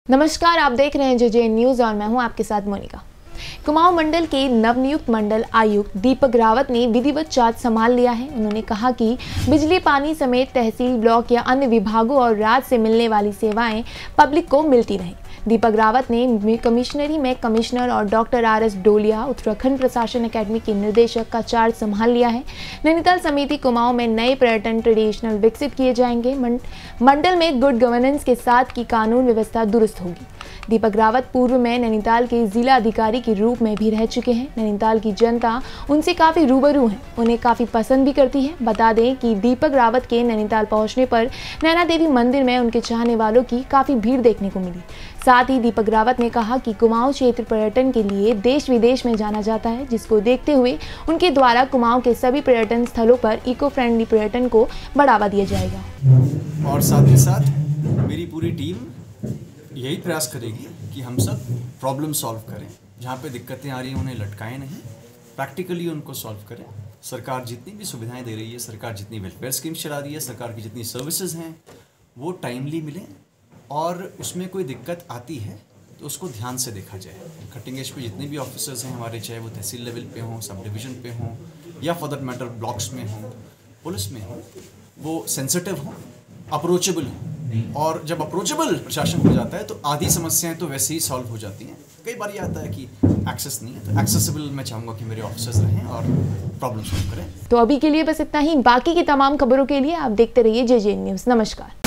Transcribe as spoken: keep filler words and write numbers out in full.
नमस्कार, आप देख रहे हैं जे जे न्यूज़ और मैं हूं आपके साथ मोनिका। कुमाऊं मंडल के नवनियुक्त मंडल आयुक्त दीपक रावत ने विधिवत चार्ज संभाल लिया है। उन्होंने कहा कि बिजली, पानी समेत तहसील, ब्लॉक या अन्य विभागों और राज्य से मिलने वाली सेवाएं पब्लिक को मिलती रहें। दीपक रावत ने कमिश्नरी में कमिश्नर और doctor R S Dolia Uttarakhand प्रशासन अकेडमी के निर्देशक का चार्ज संभाल लिया है। नैनीताल समिति कुमाऊं में नए पर्यटन ट्रेडिशनल विकसित किए जाएंगे। मंडल में गुड गवर्नेंस के साथ की कानून व्यवस्था दुरुस्त होगी। दीपक रावत पूर्व में नैनीताल के जिला अधिकारी के रूप में भी रह चुके हैं। नैनीताल की जनता उनसे काफ़ी रूबरू है, उन्हें काफ़ी पसंद भी करती है। बता दें कि दीपक रावत के नैनीताल पहुंचने पर नैना देवी मंदिर में उनके चाहने वालों की काफ़ी भीड़ देखने को मिली। साथ ही दीपक रावत ने कहा कि कुमाऊं क्षेत्र पर्यटन के लिए देश विदेश में जाना जाता है, जिसको देखते हुए उनके द्वारा कुमाऊं के सभी पर्यटन स्थलों पर इको फ्रेंडली पर्यटन को बढ़ावा दिया जाएगा। और साथ ही साथ मेरी पूरी टीम यही प्रयास करेगी कि हम सब प्रॉब्लम सॉल्व करें। जहाँ पे दिक्कतें आ रही हैं उन्हें लटकाएं नहीं, प्रैक्टिकली उनको सॉल्व करें। सरकार जितनी भी सुविधाएं दे रही है, सरकार जितनी वेलफेयर स्कीम्स चला रही है, सरकार की जितनी सर्विसेज हैं वो टाइमली मिलें, और उसमें कोई दिक्कत आती है तो उसको ध्यान से देखा जाए। कटिंग एज पे जितने भी ऑफिसर्स हैं हमारे, चाहे वो तहसील लेवल पे हों, सब डिवीज़न पे हों, या फॉर दैट मैटर ब्लॉक्स में हों, पुलिस में हों, वो सेंसिटिव हों, अप्रोचेबल हों। और जब अप्रोचेबल प्रशासन हो जाता है तो आधी समस्याएं तो वैसे ही सॉल्व हो जाती हैं। कई बार ये आता है कि एक्सेस नहीं है, तो एक्सेसिबल मैं चाहूँगा कि मेरे ऑफिसर्स रहें और प्रॉब्लम सॉल्व करें। तो अभी के लिए बस इतना ही। बाकी की तमाम खबरों के लिए आप देखते रहिए जे जे न्यूज़। नमस्कार।